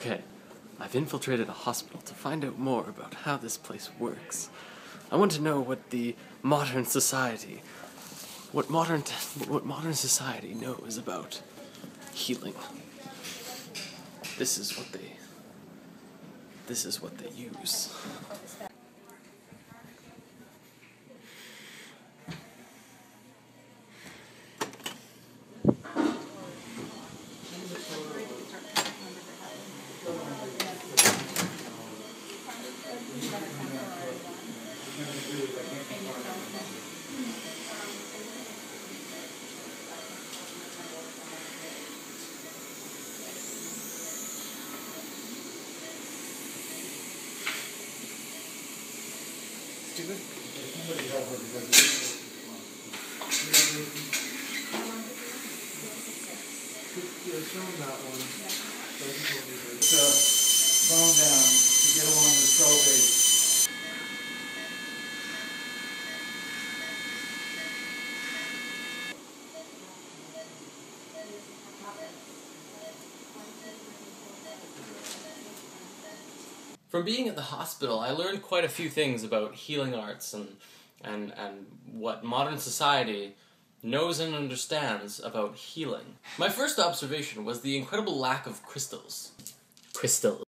Okay, I've infiltrated a hospital to find out more about how this place works. I want to know what modern society knows about healing. This is what they use. Do it. Bone down to get along the skull base. From being at the hospital, I learned quite a few things about healing arts and what modern society knows and understands about healing. My first observation was the incredible lack of crystals.